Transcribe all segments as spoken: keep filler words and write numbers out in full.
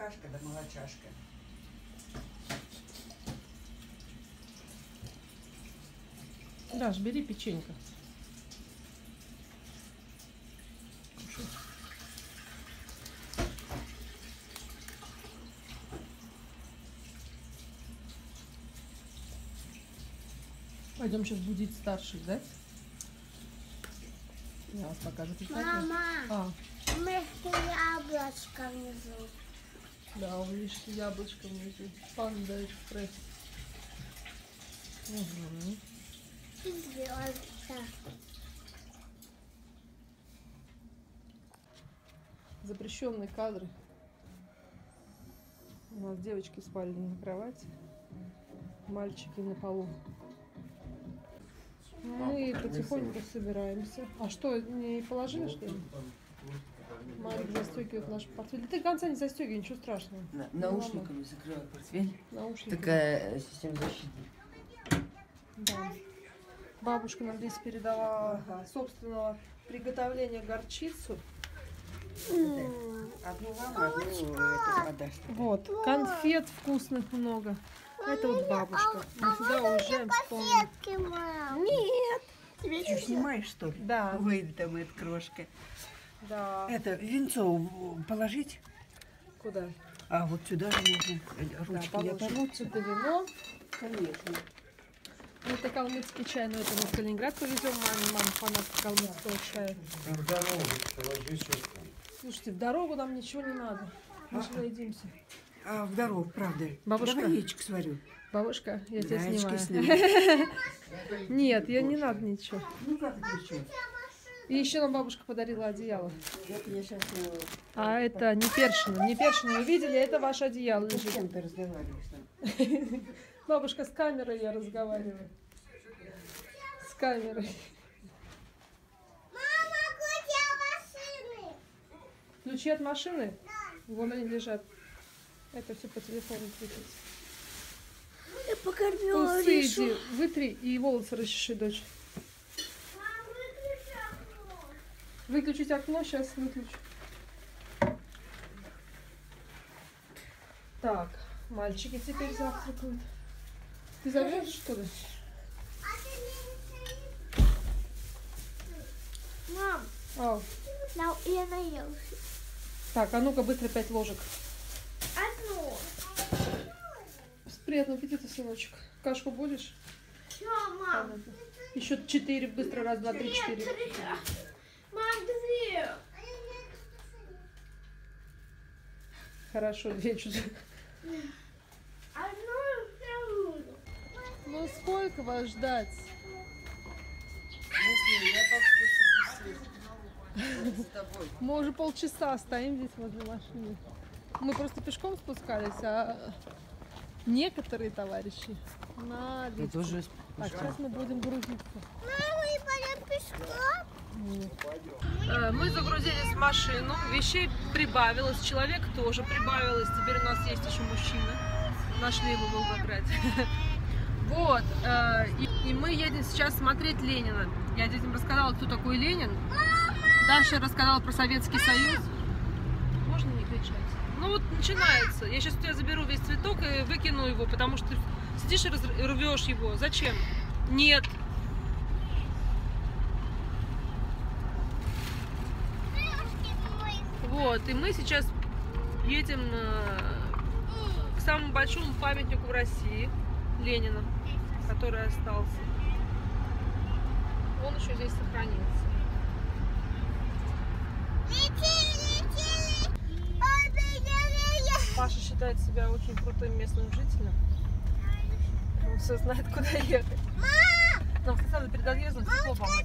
молочашка, да молочашка. Даш, бери печенька. Кушай. Пойдем сейчас будить старших, да? Я вас покажу. Мама, А. вместо яблочка внизу. Да, у Мишки яблочко внизу. Панда экспресс. Угу. И звезда. Запрещенные кадры. У нас девочки спали на кровати, мальчики на полу. Мы потихоньку собираемся. А что, не положили, что ли? Марик застегивает наш портфель. Да ты конца не застегивай, ничего страшного. На, наушниками закрываю портфель. Наушники. Такая система защиты. Да. Бабушка нам здесь передала собственного приготовления горчицу. Одну вам, одну это подашь. Вот, конфет вкусных много. Это вот бабушка. Мы сюда уезжаем с полным. Конфетки, мам. Нет! Тебя что, снимаешь, что ли? Да. Выйдет там эта крошка. Да. Это венцо положить? Куда? А вот сюда же можно. Ручки Да, я получше. получу. Это вино. Конечно. Это калмыцкий чай, но это мы в Калининград повезем. Маме, мама фанат калмыцкого чая. В дорогу положи сестру. Слушайте, в дорогу нам ничего не надо. Мы же наедимся. А в дорогу, правда. Бабушка. Давай яичко сварю. Бабушка, я тебя Яичко снимаю. Нет, я не надо ничего. Ну как это еще? И еще нам бабушка подарила одеяло. Это я сейчас... А это не першино. Не першино. Вы видели? Это ваше одеяло С лежит. кем ты разговариваешь там? Бабушка, с камерой я разговариваю. С камерой. Мама, ключи от машины. Ключи от машины? Вон они лежат. Это все по телефону крутится. Я покормила Усы Ришу. иди, вытри и волосы расчеши, дочь. Мам, выключи окно. Выключить окно, сейчас выключу. Так, мальчики теперь завтракают. Ты замерз, что ли? А ты не Мам, Ау. на- я наелась. Так, а ну-ка быстро пять ложек. Одну. Приятного аппетита, сыночек. Кашку будешь? Все, мам. Еще четыре, быстро, раз, два, три, четыре. Мам, две. Хорошо, две чуть. Одну и вторую. Ну сколько вас ждать? с тобой. Мы уже полчаса стоим здесь возле машины. Мы просто пешком спускались, а некоторые товарищи на Ты лифте. тоже Так, сейчас мы будем грузиться. Мама, и пойдем пешком. Э, Мы загрузились в машину, вещей прибавилось, человек тоже прибавилось. Теперь у нас есть еще мужчина. Нашли его в Волгограде. Вот, э, и, и мы едем сейчас смотреть Ленина. Я детям рассказала, кто такой Ленин. Даша рассказала про Советский Союз. Можно не кричать? Ну вот начинается. Я сейчас у тебя заберу весь цветок и выкину его, потому что ты сидишь и раз- рвешь его. Зачем? Нет. Вот, и мы сейчас едем э, к самому большому памятнику в России, Ленина, который остался. Он еще здесь сохранился. Паша считает себя очень крутым местным жителем. Он все знает, куда ехать. Нам сказали перед отъездом стекло помыть.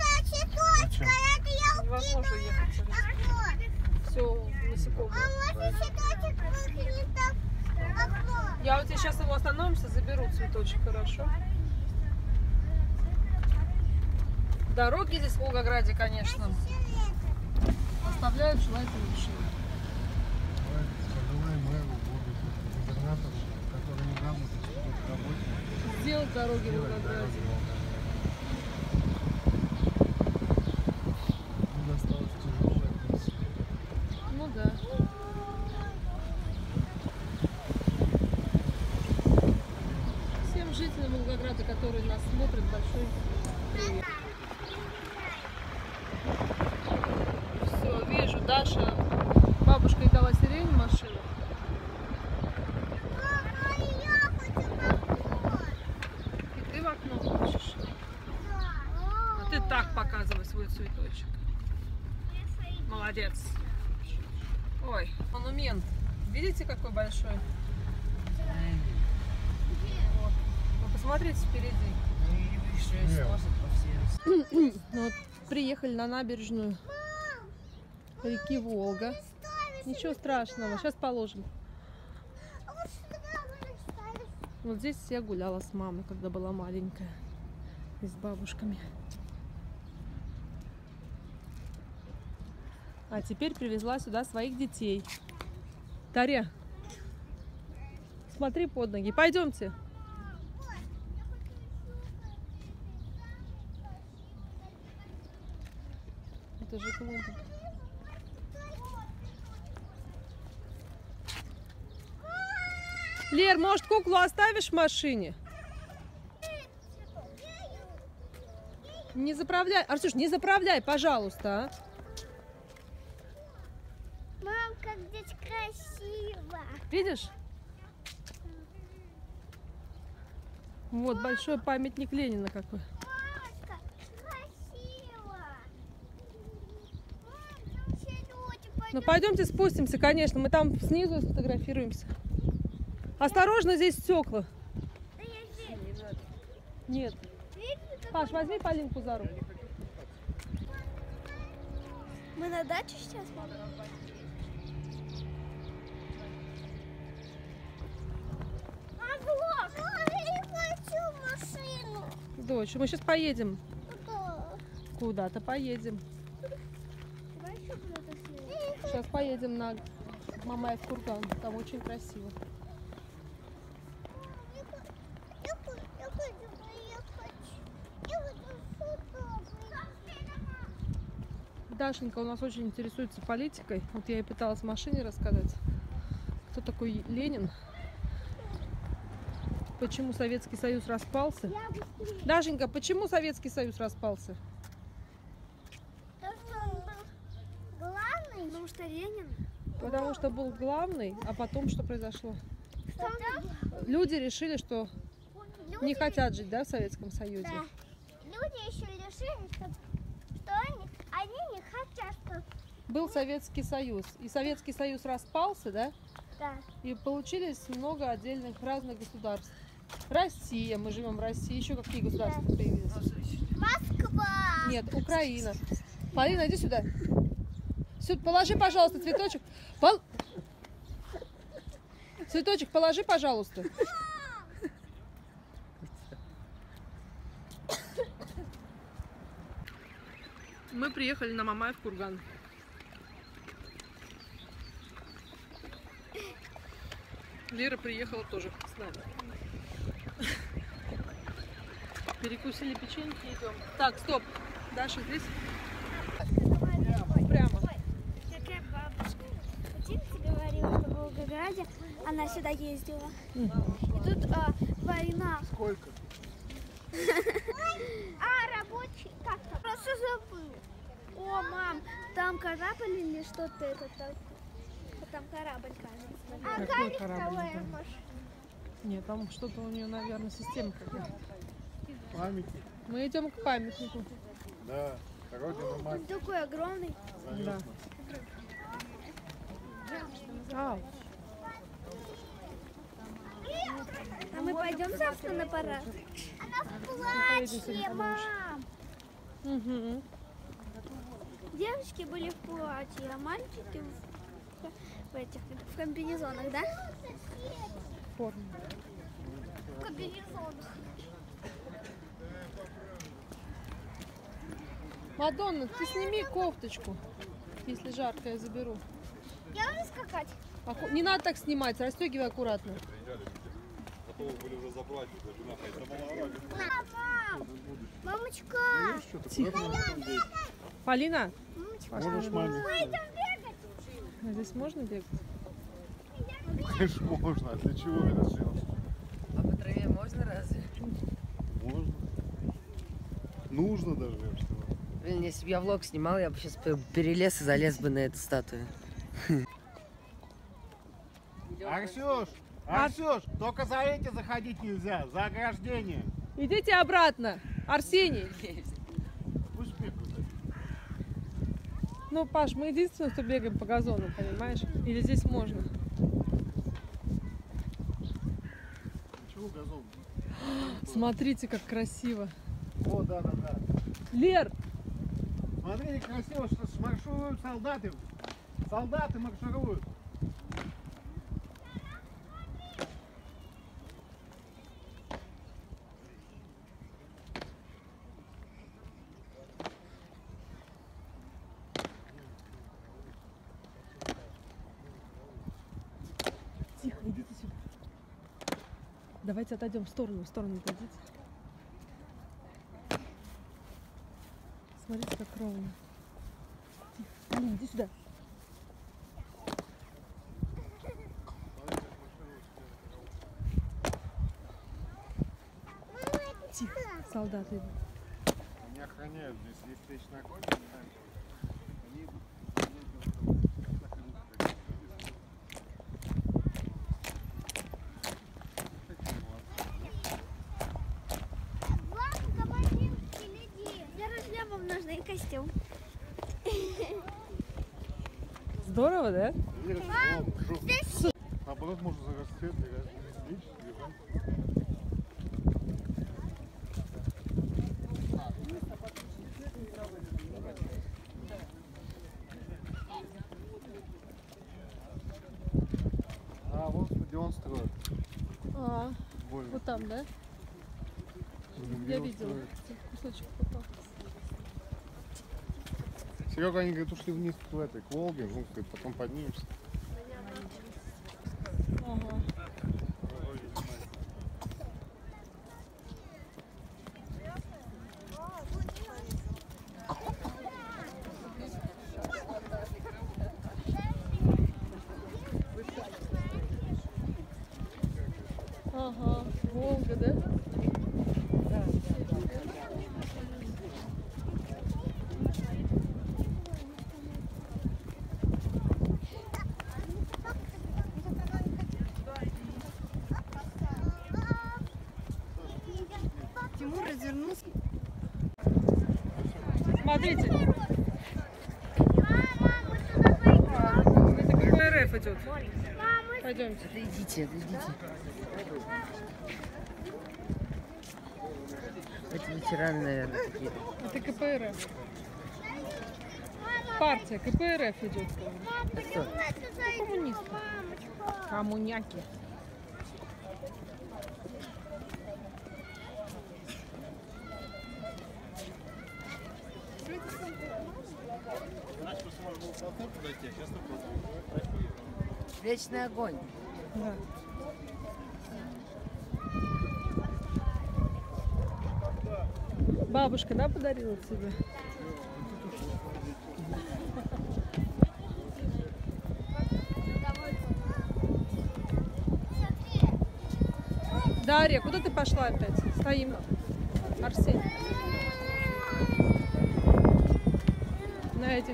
Невозможно ехать. Все насекомое. Я у тебя сейчас его остановимся, заберу цветочек, хорошо? Дороги здесь в Волгограде, конечно, оставляют желать лучшего. Пожелай мэру, губернатору, который недавно приступил к работе. Сделать дороги в Волгограде. Им досталась тяжелая миссия. Ну да. рады, которые нас смотрят. Большой привет. Все, вижу, Даша, бабушка ей дала сирень в машину. Мама, я хочу попкорн. И ты в окно хочешь. Да. А ты так показывай свой цветочек. Молодец. Ой, монумент. Видите, какой большой? Вот. Вы посмотрите впереди. Ну, вот, приехали на набережную реки Волга. Ничего страшного, сейчас положим. А вот сюда мы ставим. Вот здесь я гуляла с мамой, когда была маленькая. И с бабушками. А теперь привезла сюда своих детей. Таря, смотри под ноги. Пойдемте. Это же клумба. Лер, может, куклу оставишь в машине? Не заправляй. Артюш, не заправляй, пожалуйста. А? Мам, как здесь красиво. Видишь? Вот большой памятник Ленина какой. Мамочка, красиво. Мам, там все люди. Ну Пойдем. пойдемте спустимся, конечно. Мы там снизу сфотографируемся. Осторожно, здесь стекла. Да я здесь. Нет. Видите, как Паш, возьми Полинку за руку. мы на даче сейчас, мама? А вот, я не хочу машину. Дочь, мы сейчас поедем. Куда? Куда-то поедем. Давай еще куда-то съездим. Сейчас поедем на Мамаев курган. Там очень красиво. Я хочу, я хочу, я хочу, я хочу сюда. Дашенька у нас очень интересуется политикой. Вот я ей пыталась в машине рассказать, кто такой Ленин, почему Советский Союз распался. Я быстрее. Дашенька, почему Советский Союз распался? То, что он был главный. Потому что Ленин. Потому что был главный, а потом что произошло? Потом Люди решили, что люди, не хотят жить, да, в Советском Союзе. да, люди еще решили, что, что они, они не хотят, что Был Советский Союз, и Советский Союз распался, да, да. и получились много отдельных разных государств. Россия, мы живем в России, еще какие государства появились? Москва. Нет, Украина. Полина, иди сюда. Сюда, положи, пожалуйста, цветочек. Пол... Цветочек положи, пожалуйста. Мы приехали на Мамаев курган. Лера приехала тоже с нами. Перекусили печеньки и идем. Так, стоп. Даша здесь? Прямо. Такая бабушка. Тимти говорила, что в Волгограде она сюда ездила. И тут а, война. Сколько? А, рабочий. Как-то. Просто забыл. О, мам, там корабль или что-то это так? Там корабль, кажется. А Какой корабль? машина. Нет, там что-то у нее, наверное, система какая-то. Памятник. Мы идем к памятнику. Да. Родина мать. Он такой огромный. Да. А, А мы пойдем завтра на парад? Она в поедем сегодня, платье, мам. угу. Девочки были в платье, а мальчики в, в этих в комбинезонах, да? Форма. В комбинезонах. Мадонна, ты сними кофточку. Если жарко, я заберу. Я буду скакать. Аку- Не надо так снимать, расстегивай аккуратно. Готовы были уже забрать, уже жена ходит. Мама! Мамочка! Есть что-то? Тихо. Куда нам там деть? Полина, Мамочка! пошли. Можешь маме? Пойдем бегать! А здесь можно бегать? Конечно, можно. А для чего это сделать? А по траве можно разве? Можно. Нужно даже, я бы сказал. Блин, если бы я влог снимал, я бы сейчас перелез и залез бы на эту статую. Арсюш! Арсюш! Только за эти заходить нельзя, за ограждение. Идите обратно. Арсений. Пусть бегают. Ну, Паш, мы единственные, кто бегаем по газону, понимаешь? Или здесь можно? Чего газон? Смотрите, как красиво. О, да, да, да. Лер, Смотрите, красиво, что маршируют солдаты. Солдаты маршируют. тихо, идите сюда. Давайте отойдем в сторону, в сторону отойдите. Смотрите, как ровно. Тихо. Алина, иди сюда. Тихо, солдаты идут. Они охраняют здесь, есть встречный огонь. Они идут. Нужный костюм. Здорово, да? Наоборот, можно за расцвет и различить, лежать. А, вон стадион строят. А, Больно. вот там, да? Где Я его видела. строят? Кусочек попал. Серега, они говорят, ушли вниз в этой, к Волге, ну, говорит, потом поднимемся. Ага. Ага, Волга, да? Тимур развернулся. Смотрите, Мама, это КПРФ идет. Пойдемте. Отойдите, отойдите. Это ветераны, наверное, какие-то. Это КПРФ. Партия КПРФ идет. Это кто? Коммунисты. Коммуняки. Вечный огонь. Да. Бабушка, да, подарила тебе? Дарья, куда ты пошла опять? Стоим. Арсений. На этих.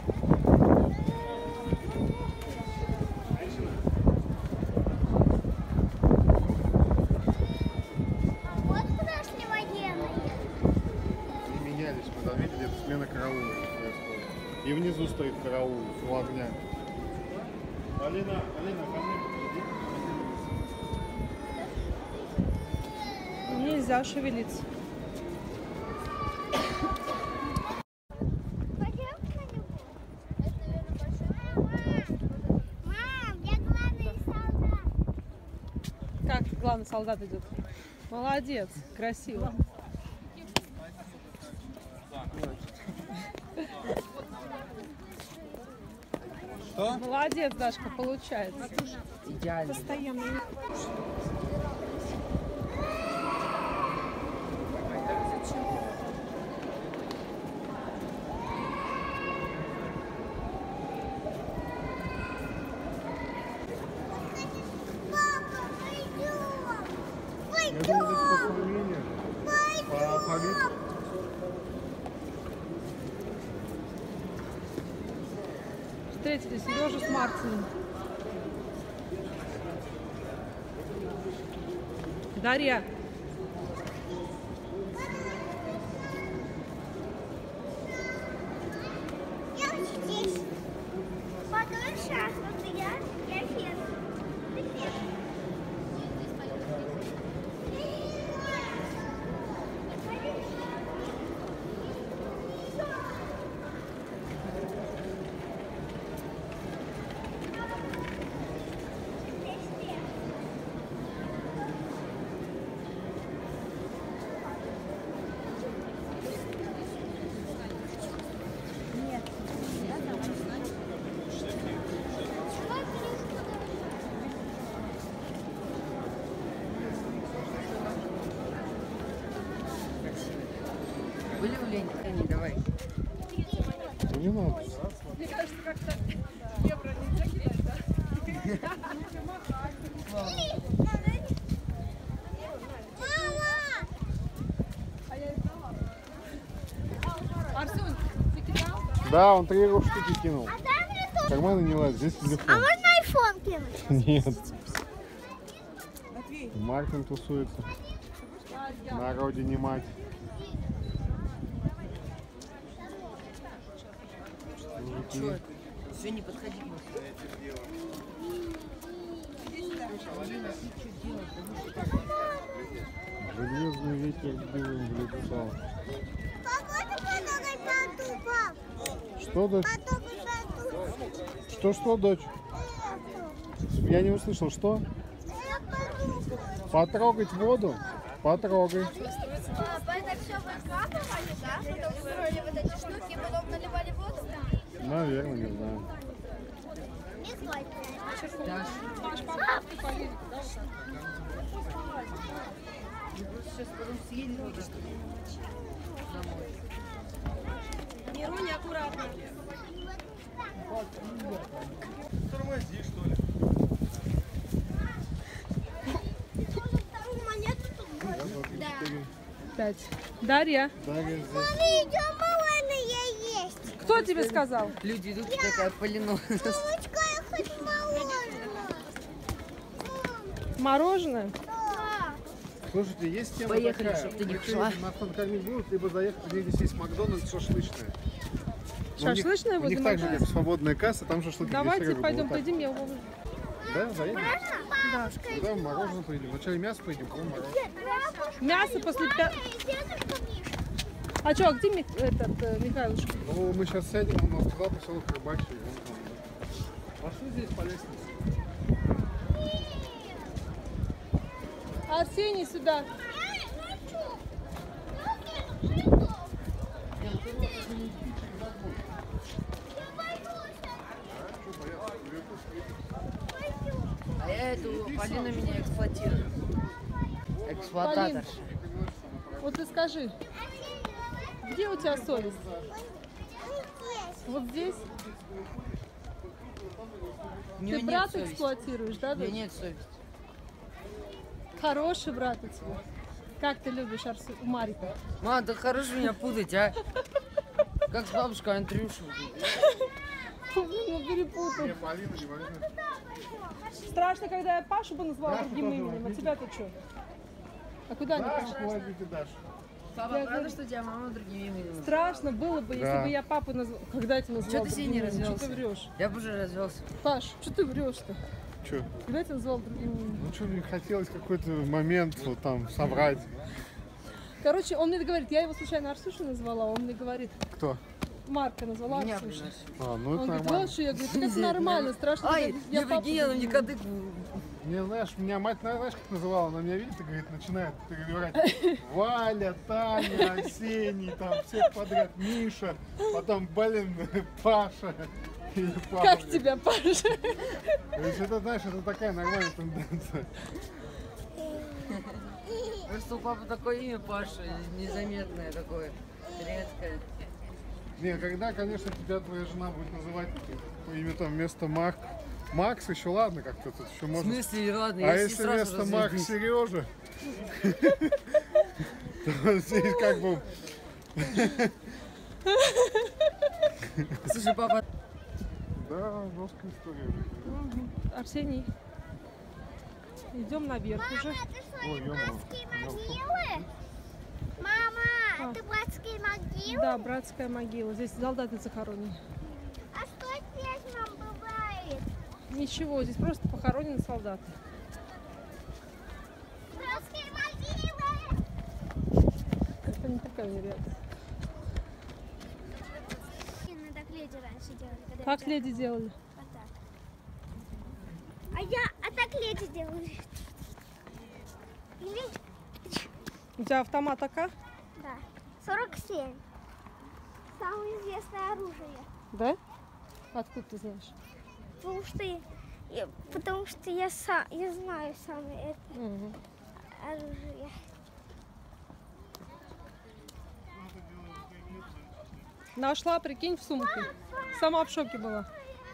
вот куда шли военные. Они менялись, мы там видели, это смена караула происходит. И внизу стоит караул у огня. Алина, Алина, ко мне подойди. Нельзя шевелиться. Мам, я главный солдат. Как главный солдат идет? Молодец, красиво. Что? Молодец, Дашка, получается. Идеально. Папа, пойдем. Я думаю, здесь пополнение. Пойдем. Хабиб. Встретили Сережу с Мартином. Дарья. Я здесь. Потом сейчас, вот я, я здесь. Ты здесь. Были в Лене? Не, давай. Ну, не надо. Мне кажется, как-то евро нельзя кидать, да? Арсен, ты кидал? Да, он три штуки кинул. Карманы не лазь, здесь А телефон. можно айфон кинуть? Нет. Мартин тусуется. На родине мать. Чё? Все, не подходи к нам. Железный ветер дымом в лицо. Погода потрогать тату, пап. Что, дочь? Потрогать тату. Что, что, дочь? Я не услышал, что? Я потрогаю. Потрогать воду? Потрогай. Папа, это все вы вкапывали, да? Потом устроили вот эти штуки, потом наливали воду? Наверное, не знаю. Не сладкое. Сейчас потом съедем вот это. Домой. Мируня, аккуратно. Тормози, что ли? Вторую монету тут? Да. Пять. Дарья, Дарья здесь. Маме, идем мороженое есть. кто тебе сказал? Люди идут и такая Полина. Мамочка, я хочу мороженое. Мороженое? Да. Слушайте, есть тема Поехали, такая. чтоб ты не Если пошла. нас там кормить будут, либо заехать, где здесь есть Макдональдс, шашлычная. Но у них- Шашлычная У возле них так же, как Макдональдса? свободная касса, там шашлыки. Давайте без пойдем, вот так. пойдем, я уволю. Да, заедем? Да. Куда мы мороженое поедем? Вначале мясо поедем, потом мороженое. Мясо после пя... Дедушка Миша. А что, а где Ми- этот, э, Михайлушка? Ну, мы сейчас сядем, он нас сказал, поселок Рыбачий. вон там, да. Пошли здесь по лестнице. Арсений, сюда. А я эту Полина меня эксплуатирует. Эксплуататорша. Вот ты скажи, где у тебя совесть? Вот здесь? У неё Ты нет брата совести. эксплуатируешь, да? У меня дочь? нет совести. Хороший брат у тебя. Как ты любишь Арсу... Марика? Мам, да хорош меня путать, а? Как с бабушкой Андрюшу. Ну, перепутал. Не, Полина, не Полина. Страшно, когда я Пашу бы назвала другим именем, а тебя-то что? А куда не Дашу, пошла? возьмите Дашу. Папа, правда, что тебя мама другими именами? Страшно было бы, если Да. бы я папу назвала. Когда я тебя назвала? Чё ты сей не другим именем? Чё развелся? ты врешь? Я бы уже развелся. Паш, что ты врешь-то? Че? Когда я тебя назвала другим именем? Ну что, мне хотелось какой-то момент вот там собрать. Короче, он мне говорит, я его случайно Арсюша назвала, он мне говорит, Кто? Марка назвала Меня Арсюша. приносит. А, ну Он это говорит, нормально. вот что, я говорю, это нормально, страшно. Ай, когда я папу прикинь, она мне другим кадык. Мне, знаешь, меня мать, знаешь, как называла? Она меня видит и говорит, начинает перебирать. Валя, Таня, Арсений, там всех подряд, Миша, потом, блин, Паша. или Павлик. Как тебя, Паша? То есть это, знаешь, это такая нормальная тенденция. Просто у папы такое имя Паша, незаметное такое, редкое. Не, когда, конечно, тебя твоя жена будет называть по имени там вместо Марк. Макс еще ладно, как-то тут еще В можно. смысле, ладно, А если если сразу вместо Марк разведусь. Сережа? то здесь как бы... Слушай, папа, Да, жесткая история. Мгм. Арсений, идем наверх уже. Мама, это что, Ой, это ё-моё. братские могилы? Мама, А. это братские могилы? Да, братская могила. Здесь солдаты захоронены. А что здесь нам бывает? Ничего, здесь просто похоронены солдаты. Братские могилы! Это не такая реакция. Именно так леди раньше делали. Когда Как я- леди делали? Вот так. А я, а так леди делали. Или, У тебя автомат А К? да, сорок семь. Самое известное оружие. Да? Откуда ты знаешь? Потому что я, потому что я, са, я знаю самое это Мгм. оружие. Нашла, прикинь, в сумке. Сама в шоке была.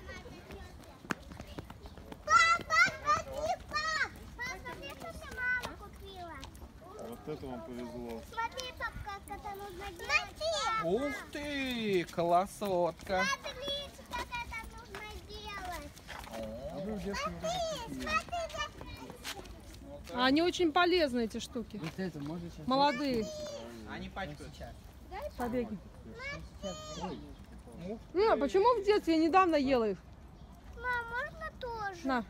Папа, смотри, пап! Папа, смотри, что ты мама купила. Вот это вам повезло. Смотри, пап, как это нужно делать. Ух ты, красотка. Смотри, как это нужно делать. А вы в детстве Смотри, А они очень полезны, эти штуки. вот это можно сейчас? Молодые Они пачкаются. побеги. Ну, а почему в детстве? Я недавно ела их. мам, можно тоже? На,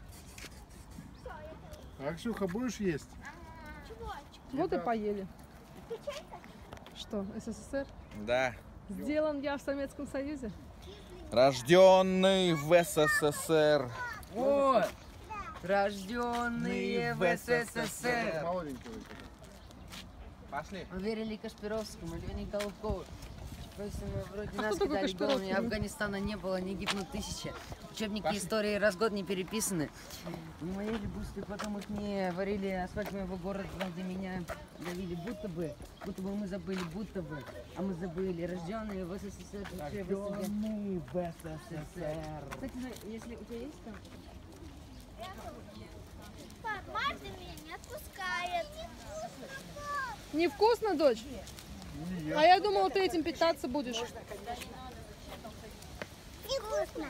А, Ксюха, будешь есть? Чего? вот и поели. Что, СССР? Да. Сделан я в Советском Союзе. Рожденный в СССР. О, рожденные в СССР. Молоденький вы такой. Пошли. Уверили Кашпировскому, Лене Голубкову. Просто мы вроде А нас кто такой кидали голыми, Кашпировский? Афганистана не было, ни гипно тысяча. Учебники Пошли. истории раз в год не переписаны. Мы ели бусты, потом их не варили, асфальт моего города возле меня давили, будто бы, будто бы мы забыли, будто бы, а мы забыли, рожденные в СССР. Рожденный в СССР. Кстати, если у тебя есть там? Пап, Марта меня не отпускает. Невкусно, дочь? А я думала, ты этим питаться будешь. Невкусно.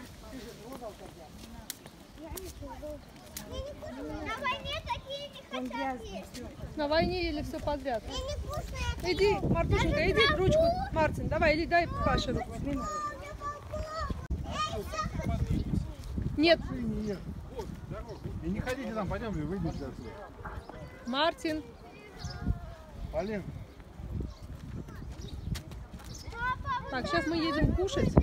Я не буду. На войне такие не хотят есть. На войне ели все подряд. Мне невкусно это. Иди, Мартушенька, иди ручку. Мартин, давай, иди, дай Паше руку. Нет, Нет. И не ходите там, пойдем, выйдите отсюда. Мартин. Полин, Так, сейчас мы едем кушать.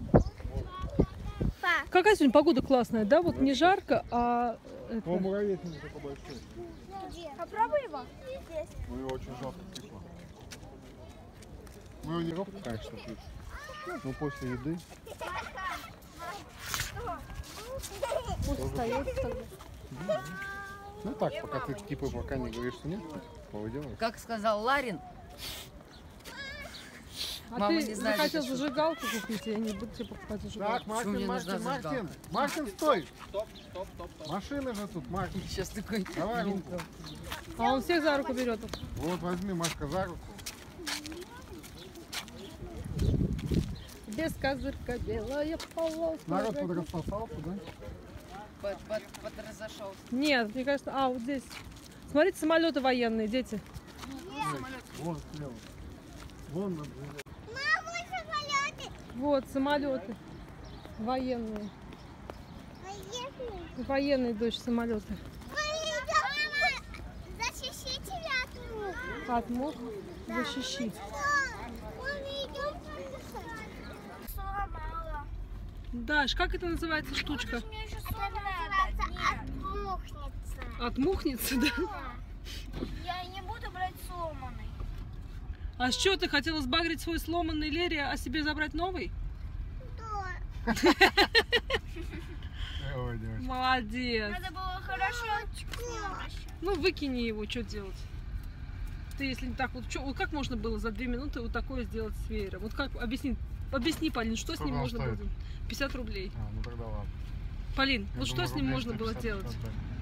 Пап, Какая сегодня погода классная, да? Вот не жарко, а... это, о, муравейник такой большой. попробуй его. Здесь. Ну и очень жестко кисло. Мы его не робко, конечно, пьют. Но после еды пусть остается тогда. ну так, пока ты типа пока не говоришь, что нет, повыделывай. Как сказал Ларин, А Мама ты не знает, захотел это шутка. зажигалку купить, я не буду тебе покупать зажигалку. Так, Мартин, мне Мартин, нужна Мартин, зажигалка? Мартин, стой! Стоп, стоп, стоп, стоп. Машина же тут, Мартин. сейчас такой... Давай руку. А он всех за руку берет. Вот возьми, Машка, за руку. Без козырька белая полоска. Народ тут распасался, да? Под, под, подразошелся. Нет, мне кажется, а вот здесь. Смотрите, самолеты военные, дети. Вон слева. Вон над Мама, самолеты. Вот, самолеты. Военные. Поехали. Военные, дочь, самолеты. Мама, защищи тебя от мух. От мух защищи. Мы идем сломала. Даш, как это называется штучка? Мне еще называется отмухнется. Отмухнется, да? Я не буду брать сломанный. А что, ты хотела сбагрить свой сломанный Лере, а себе забрать новый? Да. Ой, девочка. Молодец. Надо было хорошо с ним обращаться. Ну, выкини его, что делать? Ты, если не так, вот, чё, вот как можно было за две минуты вот такое сделать с веером? Вот как, объясни, объясни, Полин, что с Сколько ним он можно стоит? было? пятьдесят рублей. А, ну тогда ладно. Полин, Я вот что думаю, с ним рублей можно было сто пятьдесят делать? отдать.